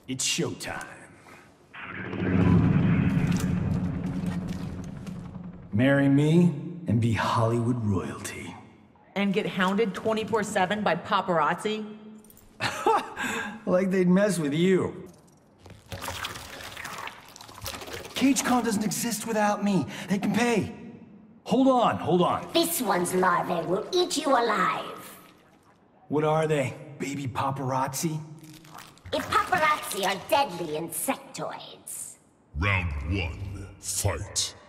It's showtime. Marry me and be Hollywood royalty. And get hounded 24/7 by paparazzi? Like they'd mess with you. CageCon doesn't exist without me. They can pay. Hold on. This one's larvae will eat you alive. What are they? Baby paparazzi? If paparazzi are deadly insectoids. Round 1, fight.